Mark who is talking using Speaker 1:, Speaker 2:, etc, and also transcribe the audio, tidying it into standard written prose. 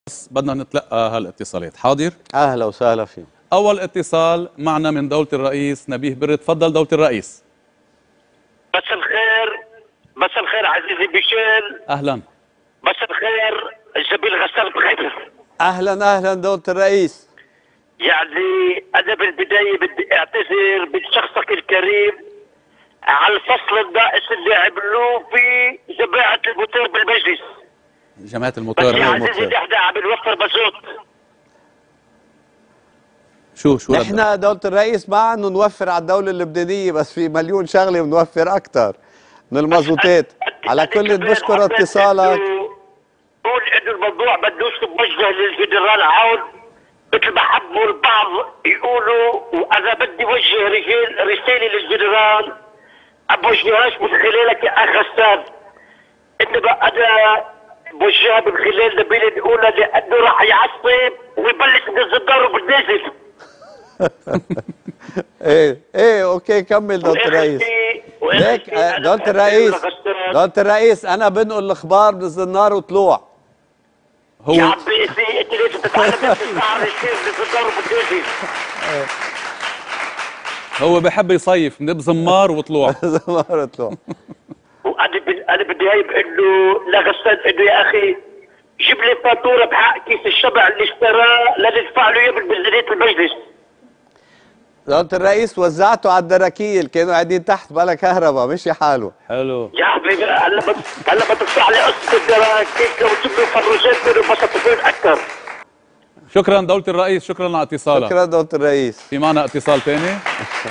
Speaker 1: بدنا نتلقى هالاتصالات. حاضر؟
Speaker 2: اهلا وسهلا فيك.
Speaker 1: اول اتصال معنا من دولة الرئيس نبيه بري. تفضل دولة الرئيس.
Speaker 3: مساء الخير. مساء الخير عزيزي بيشيل.
Speaker 1: اهلا.
Speaker 3: مساء الخير جميل غسان بخير.
Speaker 2: اهلا اهلا دولة الرئيس.
Speaker 3: يعني انا بالبدايه بدي اعتذر من شخصك الكريم على الفصل الناقص اللي عملوه في جماعه الموتور بالمجلس.
Speaker 1: جماعة
Speaker 3: بس
Speaker 1: الموتور.
Speaker 3: يا عزيزي احنا عم نوفر مازوت.
Speaker 1: شو
Speaker 2: نحن دولة الرئيس ما عم نوفر على الدولة اللبنانية، بس في مليون شغلة بنوفر أكثر من المازوتات. على كل بشكر اتصالك.
Speaker 3: قول انه الموضوع بدوش موجه للجنرال عون مثل ما حبوا البعض يقولوا، وانا بدي وجه رساله للجنرال ابوجهاش من خلالك يا اخ غسان، انما انا بوجهها من خلال نبيل الاولى لانه راح يعصب ويبلش ينزل داره بالنازل.
Speaker 2: ايه اوكي كمل دولة الرئيس. ليك دولة الرئيس، دولة الرئيس انا بنقل الاخبار نزل نار وطلوع.
Speaker 3: هو يا عمي انت ليش بتتعلم تستعرض الشيء نزل داره بالنازل؟
Speaker 1: هو بحب يصيف من بزمار وطلوع.
Speaker 2: زمار وطلوع.
Speaker 3: وانا بدي هاي انه لا غسان انه يا اخي جيب لي فاتوره بحق كيس الشبع اللي اشتراه لندفع له اياه بميزانيه المجلس.
Speaker 2: دولة الرئيس وزعته على الدراكيل، كانوا قاعدين تحت بلا كهرباء مشي حاله.
Speaker 1: حلو
Speaker 3: يا حبيبي هلا ما تدفع لي قصه الدراكيل لو تجيب لي فروجات منه بسطوا فين اكثر.
Speaker 1: شكرا دولة الرئيس، شكرا على اتصالك.
Speaker 2: شكرا دولة الرئيس.
Speaker 1: في معنا اتصال ثاني.